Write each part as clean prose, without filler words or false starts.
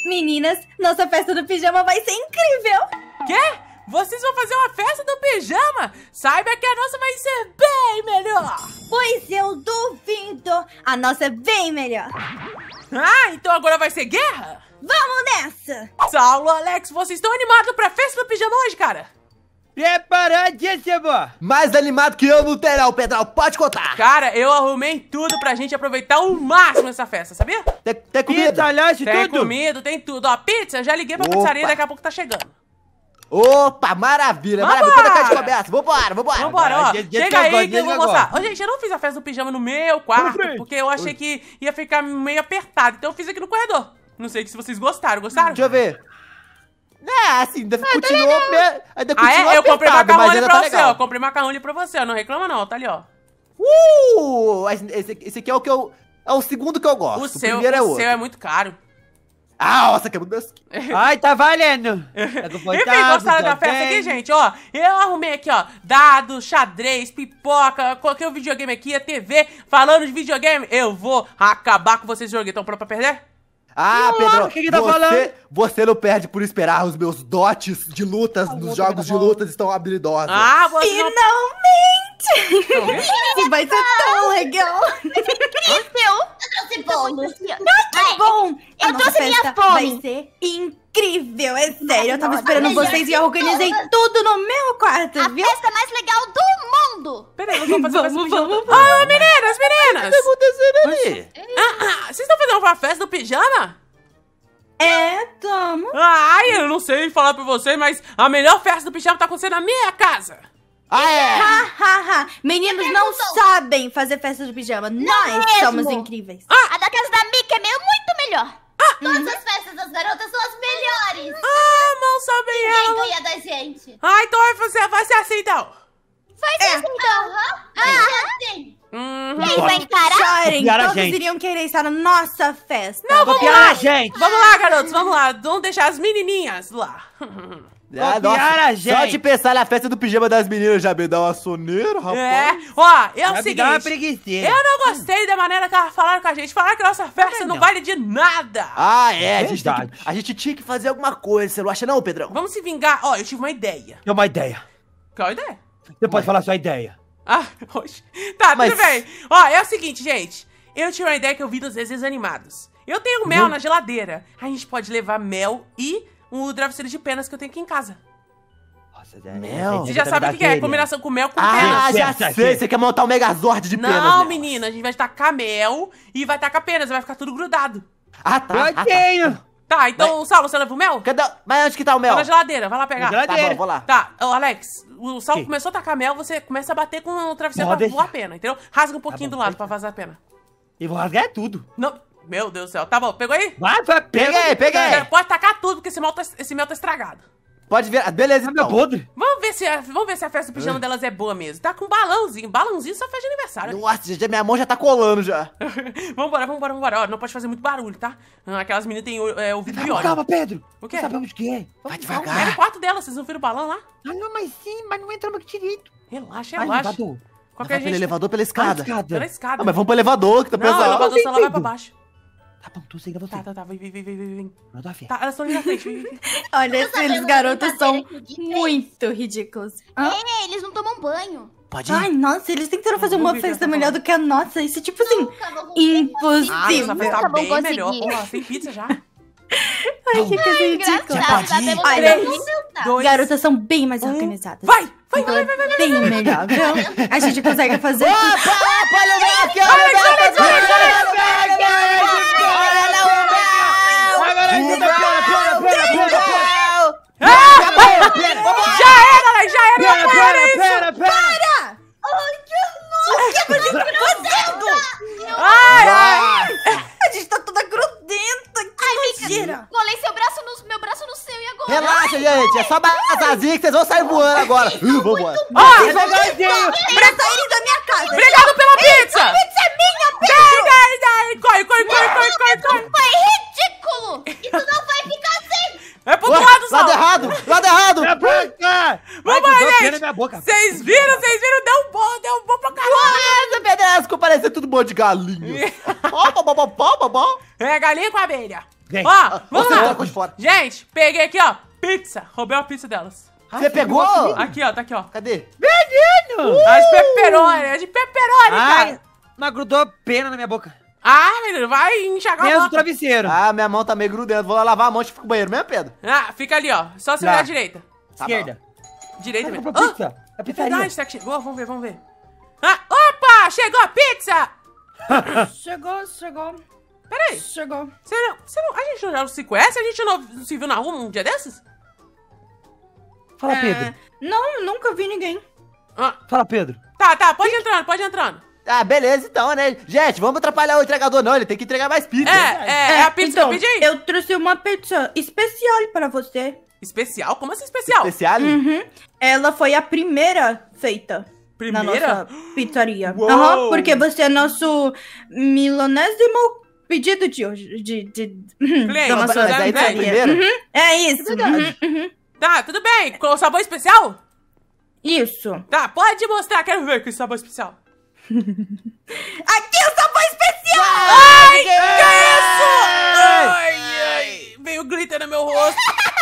Meninas, nossa festa do pijama vai ser incrível! Quê? Vocês vão fazer uma festa do pijama? Saiba que a nossa vai ser bem melhor! Pois eu duvido! A nossa é bem melhor! Ah, então agora vai ser guerra? Vamos nessa! Saulo, Alex, vocês estão animados pra festa do pijama hoje, cara? Preparadíssimo! Mais animado que eu no terão, Pedrão, pode contar. Cara, eu arrumei tudo pra gente aproveitar o máximo essa festa, sabia? Tem comida? Pizza, lanche, Tem tudo! comida, tem tudo. Ó, pizza, já liguei pra Opa. pizzaria, daqui a pouco tá chegando. Opa, maravilha, Vambora! maravilha. Quando a gente começa? Vambora. Vambora, ó. Gente, Chega aí agora, que eu vou gente, mostrar. agora. Ô, gente, eu não fiz a festa do pijama no meu quarto, frente. porque eu achei que ia ficar meio apertado. Então eu fiz aqui no corredor. Não sei se vocês gostaram. Gostaram? Deixa eu ver. É, assim, ainda continuou... Ainda Ah, continua é? Eu comprei apertado, macarrão mas ali ainda pra tá você, legal. ó. Comprei macarrão ali pra você, ó. Não reclama não, tá ali, ó. Esse aqui é o que eu... É o segundo que eu gosto. O seu, primeiro é o outro. seu é muito caro. Ah, nossa, que é muito... Ai, tá valendo! Tá Enfim, confortável, gostaram da tá festa bem. aqui, gente? Ó, eu arrumei aqui, ó, dados, xadrez, pipoca, coloquei o videogame aqui, a TV. Falando de videogame, eu vou acabar com vocês joguem. Estão prontos pra perder? Ah, Não, Pedro, o que tá falando? você não perde por esperar. Os meus dotes de lutas, nos jogos de lutas estão habilidosos. Ah, você não... Finalmente! Isso vai ser tão legal! Eu trouxe bolo. Que bom! A Eu nossa trouxe minha festa fome. vai ser incrível, é sério. Eu tava esperando Melhor vocês e que eu organizei todas. tudo no meu quarto, A viu? festa mais legal do mundo. Peraí, nós vamos fazer festa do Vamos, pijama. vamos, Ah, meninas, meninas! O que tá acontecendo ali? Vocês estão fazendo uma festa do pijama? É, tamo. Ai, eu não sei falar pra vocês, mas a melhor festa do pijama tá acontecendo na minha casa. Ah, é? Ha, ha, ha. Meninos não sabem fazer festa de pijama. Nós mesmo. somos incríveis. A da casa da Mickey é muito melhor. Todas as festas das garotas são as melhores. Ah, mal sabem Quem ela. ganha da gente? Ah, então vai ser assim, então. Vai ser assim, então. Assim. Quem vai encarar? Chorem, Copiar a todos gente. iriam querer estar na nossa festa. Copiar a gente! Vamos lá, garotos, vamos lá. Vamos deixar as menininhas lá. Ah, Copiar a Só gente. de pensar na festa do pijama das meninas já me dá uma soneira, rapaz. É, ó, é o Vai me dar uma seguinte. preguiceira. Eu não gostei da maneira que elas falaram com a gente. Falaram que a nossa festa não vale de nada. Ah, é, Verdade. a gente tinha que fazer alguma coisa, você não acha não, Pedrão? Vamos se vingar. Ó, eu tive uma ideia. Tem uma ideia. Qual a ideia? Você pode falar sua ideia. Ah, hoje. Tá, Mas- tudo bem. Ó, é o seguinte, gente. Eu tive uma ideia que eu vi dos desenhos animados. Eu tenho mel na geladeira. A gente pode levar mel e o travesseiro de penas que eu tenho aqui em casa. Nossa, Mel? Você já sabe o que é? Combinação com mel com Ah, penas. já Certo, sei, certo. você quer montar um megazord de penas, Não, né? menina, a gente vai tacar mel e vai tacar penas, vai ficar tudo grudado. Ah, tá. Eu tenho! Tá, então, Saulo, você leva o mel? Cadê? Mas onde que tá o mel? Tá na geladeira, vai lá pegar. Na geladeira. Tá bom, vou lá. Tá, ô, Alex, o Saulo Que? começou a tacar mel, você começa a bater com o travesseiro Pode pra deixar. voar a pena, entendeu? Rasga um pouquinho bom, do lado pode pra vazar a pena. E vou rasgar tudo. Não, meu Deus do céu. Tá bom, pegou aí? Vai, vai, pega. Peguei. Pode tacar tudo, porque esse mel tá estragado. Pode ver. Beleza, Tá meu então. podre. Vamos ver se a festa do pijama delas é boa mesmo. Tá com balãozinho. Balãozinho só faz de aniversário. Nossa, minha mão já tá colando já. Vambora. Ó, não pode fazer muito barulho, tá? Aquelas meninas têm ouvido Calma, pior. calma, Pedro. O quê? Não sabemos o que é. Vai É devagar. no quarto dela, vocês não viram o balão lá? Ah, não, mas sim, mas não entramos aqui direito. Relaxa, Ai, relaxa. elevador. Qualquer Vai pelo gente... elevador pela escada. Pela escada. Ah, mas vamos pro elevador, que tá Não, o pesado. elevador só lá vai pra Entendo. baixo. Tá bom, tô seguindo você. Tá, vem. Não dá fé. Tá, elas estão ali na frente, vem. Olha, esses sabendo garotos que são tá de muito ridículos. Hã? Eles não tomam banho. Pode ir. Ai, nossa, eles tentaram fazer Vamos uma ver o que festa ela tá melhor do que a nossa. Isso é tipo assim, Nunca vão conseguir. Ah, impossível. essa festa tá Nunca vão bem conseguir. melhor. Porra, tem pizza já. Ai, que coisa ridícula. Engraçado, pode ir? dá pra Olha, fazer humildade. Dois. Garotas são bem mais organizadas. Vai! Então é bem melhor, viu? A gente consegue fazer tudo. Opa, olha o mel aqui, olha o mel. Já era, não era isso! Pera! Ai! A gente tá toda grudenta. Que nojeira. Colei meu braço no seu e agora? Relaxa, gente. É só balançazinho que vocês vão sair voando agora. Vambora. Ó, Devagarzinho! Pra saírem da minha casa. obrigado pela pizza! Pizza é minha, Dai! Corre! Foi ridículo! Isso não vai ficar assim! É pro Ué, outro lado, lado Saulo! errado, lado errado. Minha boca! Vambora, Vai, gente! na minha boca. Vocês viram? Deu bom pra caralho! Nossa, Pedrasco, parece tudo bom de galinha. É galinha com abelha. Vem. Ó, vamos Você lá. tá com de fora. Gente, peguei aqui, ó, pizza. Roubei uma pizza delas. Você pegou? Aqui, ó, tá aqui, ó. Cadê? É de pepperoni, é de pepperoni, Ai, cara. mas grudou pena na minha boca. Ah, menino, vai enxagar a Menos o boca. travesseiro. Ah, minha mão tá meio grudenta. Vou lá lavar a mão e fico com o banheiro mesmo, Pedro? Ah, fica ali, ó. Só você Tá. olhar à direita. Esquerda. Direita Vai mesmo. comprar Ah, pizza. A é pizzaria. verdade, será que chegou? Vamos ver, vamos ver. Ah, opa, chegou a pizza. Chegou. Peraí, Chegou. a gente já não se conhece? A gente não se viu na rua um dia desses? Fala, Pedro. Não, nunca vi ninguém. Ah, Fala, Pedro. tá, pode ir entrando, pode ir entrando. Ah, beleza então, né? Gente, vamos atrapalhar o entregador não, ele tem que entregar mais pizza. É a pizza então, que eu pedi? eu trouxe uma pizza especial pra você. Especial? Como assim especial? Especial? Ela foi a primeira feita. Primeira? Na nossa pizzaria. Uou! Aham, porque você é nosso milionésimo pedido de hoje. Cliente, da nossa mas aí tu é a pizzaria. primeira? É isso. Tá, tudo bem. Com o sabor especial? Isso. Tá, pode mostrar, quero ver com esse sabor especial. Aqui o sabor especial! Ai, que isso? Ai, veio glitter no meu rosto.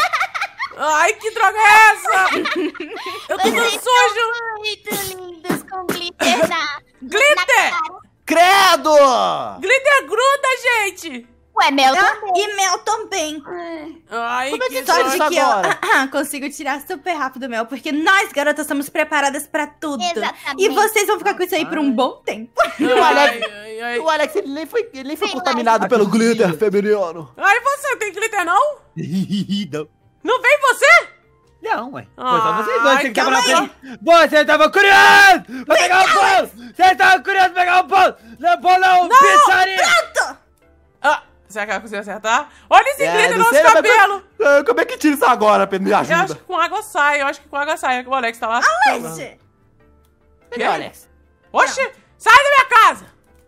Ai, que droga é essa? Eu tô todo sujo. Muito lindos com glitter na... Glitter! na cara. Credo! Glitter gruda, gente. Ué, Mel Ah, também. e mel também. Ai, que Só faz de isso que eu agora? consigo tirar super rápido mel, porque nós, garotas, estamos preparadas pra tudo. Exatamente. E vocês vão ficar com isso aí por um bom tempo. Ai. O Alex, ele nem foi Sei contaminado lá. pelo glitter feminino. Ai, você tem glitter, não? Não. Não vem você? Não, ué. Foi só vocês dois Ai, que estavam calma na frente. Você tava curioso pra pegar o pão! Você tava curioso pra pegar o pão! Não, pão não, pizzaria! Ah, será que ela conseguiu acertar? Olha esse glitter no não nosso sei, mas cabelo. Como é que tira isso agora, Pedro? Me Eu acho ajuda. que com água sai, O Alex tá lá. Gente, Cadê o Alex? Oxi, sai da minha casa.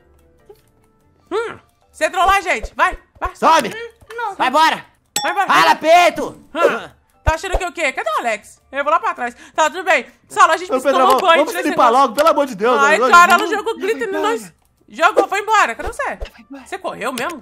Você entrou lá, gente. Vai. Sobe! não. Vai embora! Vai embora. Fala, peito! Tá achando que o quê? Cadê o Alex? Eu vou lá pra trás. Tá, tudo bem. Sala, a gente Ô, precisa Pedro, tomar um banho. vamos se limpar logo, pelo amor de Deus. Ai, né? cara, ela jogou glitter no nós. Jogou, foi embora. Cadê você? Você correu mesmo?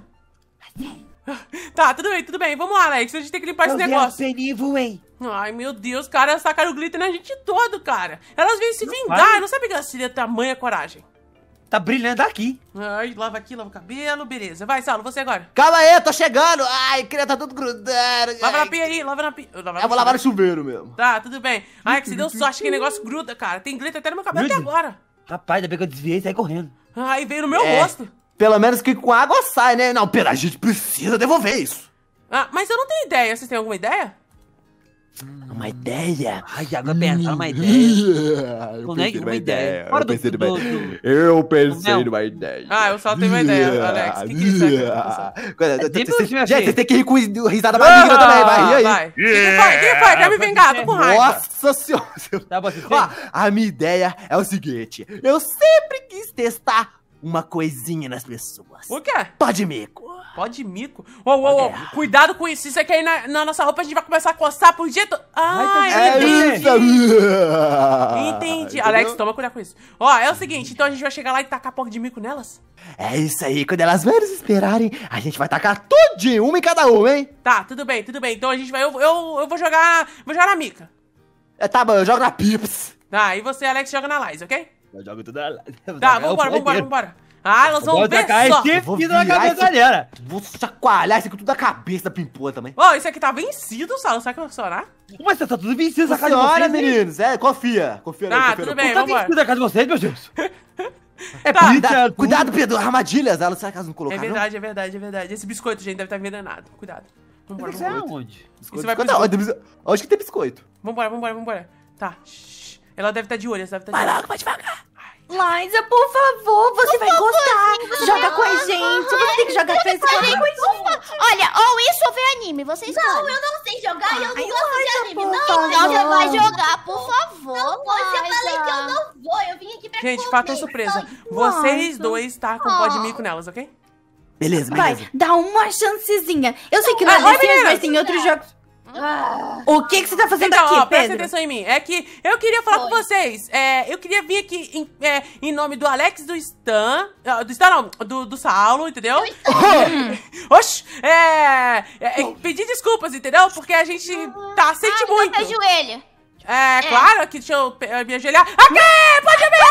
Tá, tudo bem. Vamos lá, Alex. A gente tem que limpar esse negócio. Penivo, hein? Ai, meu Deus, cara, elas tacaram o glitter na gente todo, cara. Elas vêm se vingar. Eu não sabia que elas teriam tamanha coragem. Tá brilhando aqui. Ai, lava aqui, lava o cabelo, beleza. Vai, Saulo, você agora. Calma aí, tô chegando. Ai, queria tá tudo grudando. Lava na Ai, pia aí, lava na pia. Eu vou lavar no chuveiro mesmo. Tá, tudo bem. Ai, que você deu sorte que negócio gruda, cara. Tem glitter até no meu cabelo até Gruda? agora. Rapaz, ainda bem que eu desviei e saí correndo. Ai, veio no meu É. rosto. Pelo menos que com água sai, né? Não, Pedro, a gente precisa devolver isso. Ah, mas eu não tenho ideia. Vocês têm alguma ideia? Uma ideia? Ai, agora pensar numa ideia. Eu Não é pensei uma numa ideia. Fora Eu pensei do- numa do- ideia. Eu pensei Mel. numa ideia. Ah, eu só tenho uma ideia, Alex. O que que isso é? Sempre você, minha Gente, filha. vocês têm que rir com risada maligna também, vai, ri aí. Vai. O que foi? Quer me vingar? Tô com raiva. Nossa senhora. Tá bom, você Ó, a minha ideia é o seguinte. Eu sempre quis testar uma coisinha nas pessoas. O quê? Pó de mico. Pode mico. Ô, cuidado com isso. Isso aqui aí na nossa roupa a gente vai começar a coçar por jeito. Ah, É entendi. Entendi. Entendi. Alex, toma cuidado com isso. Ó, é o seguinte, então a gente vai chegar lá e tacar pó de mico nelas? É isso aí, quando elas menos esperarem, a gente vai tacar tudinho, uma em cada uma, hein? Tá, tudo bem. Então a gente vai. Eu vou jogar. Vou jogar na mica. É, tá bom, eu jogo na Pips. Tá, e você, Alex, joga na Lies, ok? Eu jogo tudo lá. Tá, vambora. Ah, elas vão Vou ver tacar só. esse Vou fio na virar cabeça esse- dela. Vou chacoalhar isso aqui tudo da cabeça da Pimpoa também. Ó, isso aqui tá vencido, Sala. Será que vai funcionar? Mas você tá tudo vencido essa casa de Senhora, vocês, hein? meninos, confia. Confia Tá, confia tudo não. bem, Tá vambora. vencido a casa de vocês, meu Deus. É Tá, pizza, Cuidado, Pedro, armadilhas, elas será que elas não É colocaram? verdade. Esse biscoito, gente, deve estar envenenado. Cuidado. Vambora. Você é onde? Você vai pro Onde que tem biscoito? Vambora. Tá. Shhh. Ela deve estar de olho, Vai logo, vai devagar. Liza, por favor, você vai gostar. Joga com a gente. Você tem que jogar com esse Olha, ou isso ou ver anime, vocês Não, eu não sei jogar e eu não Ai, gosto de Liza, anime. por Não, favor. Então você vai jogar, por favor. não pode. Eu falei que eu Liza. não vou. Eu vim aqui pra Gente, comer. fator surpresa. Vocês dois tá com pó de mico nelas, ok? Beleza, Vai, beleza. dá uma chancezinha. Eu sei que Ah, não oi, é desse, meninas. mas tem outros jogos. O que você tá fazendo Então, aqui, ó, presta Pedro? atenção em mim. É que eu queria falar com vocês. Eu queria vir aqui em nome do Alex, do Stan. Do Stan não, do Saulo, entendeu? Oxi! Pedir desculpas, entendeu? Porque a gente sente muito. Então ajoelha. Claro que deixa eu me ajoelhar. Aqui! Pode vir,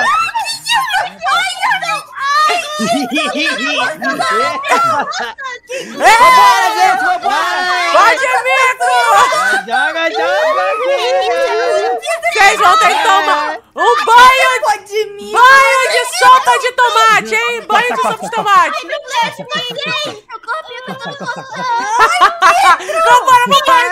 Vambora, gente, vambora! Pode vir, Joga! Vocês vão ter que tomar um banho Pode mim. de sopa de tomate, hein? Banho de sopa de tomate. Vambora,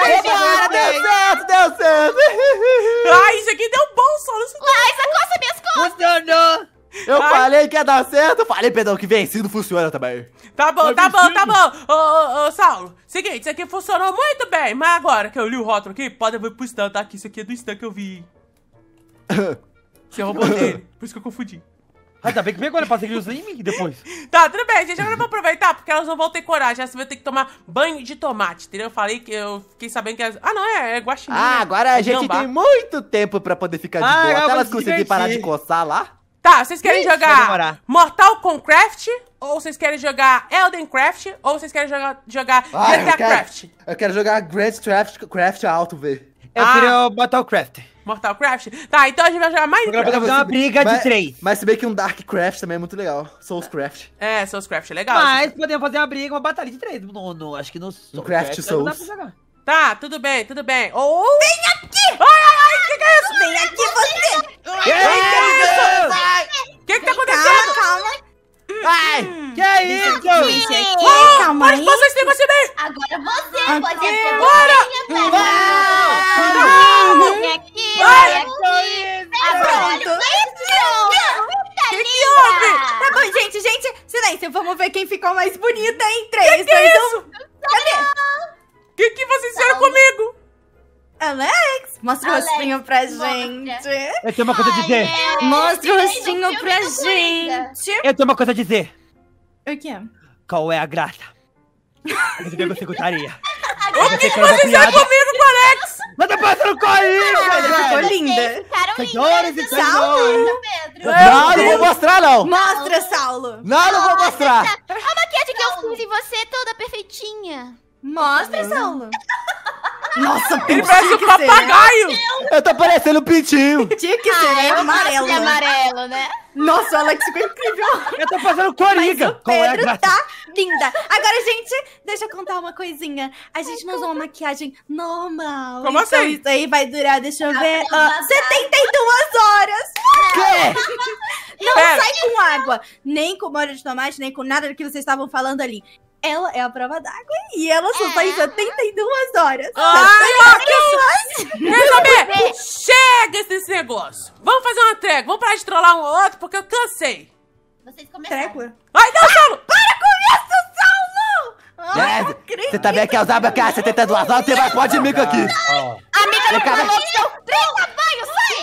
Deu certo! Ai, isso aqui deu bom, Saulo. Ai, sacoça minhas costas. Funcionou! Eu falei que ia dar certo, eu falei, Pedrão, que vencido funciona também. Tá bom. Ô, Saulo, seguinte, isso aqui funcionou muito bem, mas agora que eu li o rótulo aqui, pode vir pro Stan, tá? Que isso aqui é do Stan que eu vi. Você roubou dele, por isso que eu confundi. Ainda bem que pegou, né? Pra seguir os em mim depois. Tá, tudo bem, gente. Agora eu vou aproveitar, porque elas não vão ter coragem. Elas vão ter que tomar banho de tomate, entendeu? Eu falei que eu fiquei sabendo que elas... Ah, não, é guaxinim. Ah, né? agora a É gente gambá. tem muito tempo pra poder ficar de boa. Até vamos elas se conseguirem divertir. parar de coçar lá. Tá, vocês querem Vai jogar demorar. Mortal Kombat? Ou vocês querem jogar Elden Craft? Ou vocês querem jogar GTA Craft? Eu quero jogar Grand Craft Alto, velho. Eu queria o Battlecraft. Mortal Craft? Tá, então a gente vai jogar mais... Agora podemos fazer uma briga de 3. Mas se bem que um Dark Craft também é muito legal. Soulscraft. É, Souls Craft, é legal. Mas podemos fazer uma briga, uma batalha de 3. Acho que no Craft não dá pra Souls. jogar. Tá, tudo bem. Ou... Vem aqui! Ai, que é isso? Vem aqui você. Que tá acontecendo? Calma. Ai! Que é isso? Gente, aqui. Calma Mas aí. vocês têm que bem! Agora você pode ser. Bora! Vem aqui, Vai. vem aqui. Pronto. Que houve? Tá bom, gente. Silêncio. Vamos ver quem ficou mais bonita em 3, 2, 1. Cadê? Que vocês fizeram comigo? Alex, mostra o Alex, rostinho pra mostra. gente. Eu tenho uma coisa a dizer. Mostra o rostinho filme pra do Coringa. gente. Eu tenho uma coisa a dizer. O quê? Qual é a graça? Você pegou secretaria. O que vocês fizeram comigo, com o Alex? Mas tá passando Ficou corrida! linda. Ficaram Senhoras e lindas. senhores! Pedro. Não, não vou mostrar, não! Mostra, Saulo. Não vou mostrar! A maquiagem que eu fiz em você toda perfeitinha. Mostra, Saulo. Nossa, Ele tinha parece um que ser, né? papagaio! Eu tô parecendo um pintinho! Tinha que ser, né? Amarelo. É amarelo, né? Nossa, o Alex ficou incrível. Eu tô fazendo Mas coriga! o Qual é a Pedro graça? tá linda. Agora, gente, deixa eu contar uma coisinha. A gente não usou uma maquiagem normal. Como então assim? isso aí vai durar, deixa eu ver, Aprovação. 72 horas. Que? Não Pera. sai com água, nem com molho de tomate, nem com nada do que vocês estavam falando ali. Ela é a prova d'água e ela só sai em 72 horas. Ai, quer saber? Chega desse negócio! Vamos fazer uma trégua, vamos parar de trollar um ao outro, porque eu cansei. Vocês começaram. Trégua? Ai, não, Saulo! Você também quer usar minha 72 horas? Você vai pode mico aqui! Amiga, não Cara- falou seu toma banho,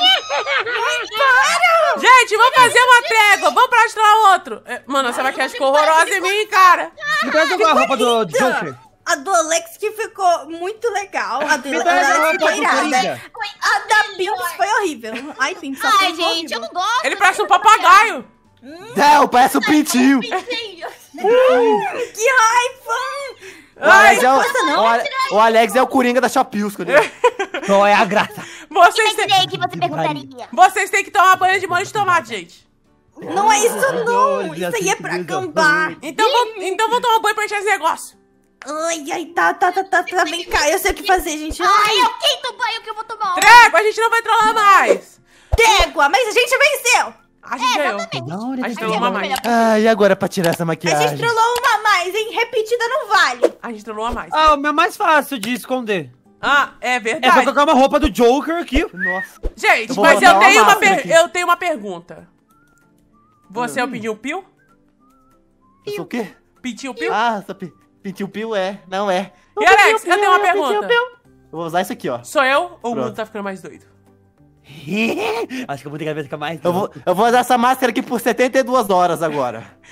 sai! Gente, vamos fazer uma trégua, vamos parar de trollar o outro. Mano, essa maquiagem ficou horrorosa em mim, cara. Me traz a roupa do Joker. A do Alex que ficou muito legal. A do Me traz a Alex roupa ficou do irada. Coringa. A da Pinks foi horrível. Ai, Pinks, só Ai, ficou gente, eu horrível. não gosto. Ele parece um papagaio. Não, parece um pintinho! Que raiva! O Alex é gosta não? o Alex é o Coringa da Shopills, quando ele... Qual é a graça? Vocês têm, Pensei que você perguntaria. vocês têm que tomar banho de molho de tomate, gente. Não é isso não. Isso aí é pra acampar. Então vamos tomar banho pra encher esse negócio. Ai, tá bem cá. Eu sei o que fazer, gente. Ai, é o quinto banho que eu vou tomar. Trégua, a gente não vai trollar mais. Trégua, mas a gente venceu. A gente ganhou. A gente trollou uma mais. Ah, e agora pra tirar essa A maquiagem? gente trollou uma a mais, hein? Repetida não vale. A gente trollou uma mais. Ah, o meu é mais fácil de esconder. Ah, é É só verdade. colocar uma roupa do Joker aqui. Nossa. Gente, Eu vou mas botar eu uma tenho uma, máscara aqui. eu tenho uma pergunta. Você é o Pintinho Pio? Eu sou o quê? Pintinho Pio? Ah, essa Pintinho Pio é. Não é. E Alex, eu tenho uma pergunta. Eu vou usar isso aqui, ó. Sou eu ou o Pronto. mundo tá ficando mais doido? Acho que eu vou ter que ficar mais. Eu vou usar essa máscara aqui por 72 horas agora.